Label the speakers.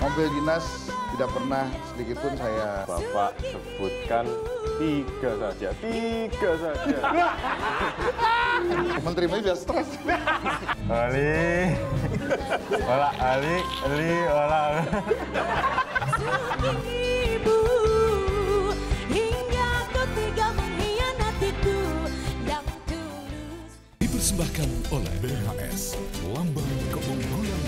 Speaker 1: Mobil dinas tidak pernah sedikit pun saya.
Speaker 2: Bapak sebutkan 3 saja, 3 saja.
Speaker 1: Menteri sudah stres.
Speaker 2: Ali, olah Ali, olah.
Speaker 3: Ibu, hingga kau tega mengkhianatiku yang tulus.
Speaker 4: Dipersembahkan oleh BHS, Lambang Kebun Raya